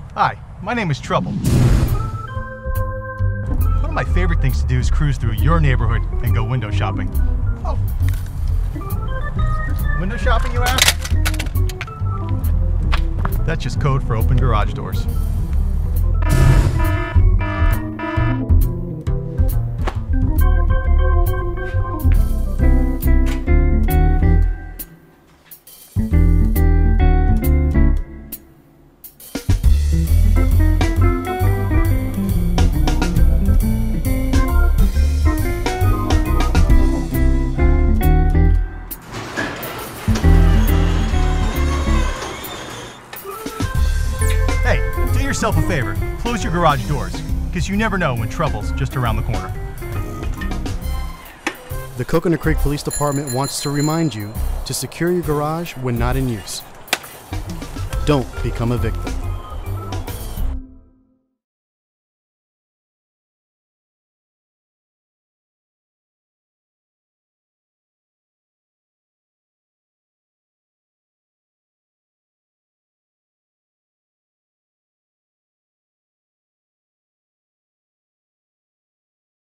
Hi, my name is Trouble. One of my favorite things to do is cruise through your neighborhood and go window shopping. Oh. Window shopping, you ask? That's just code for open garage doors. Hey, do yourself a favor. Close your garage doors, because you never know when trouble's just around the corner. The Coconut Creek Police Department wants to remind you to secure your garage when not in use. Don't become a victim.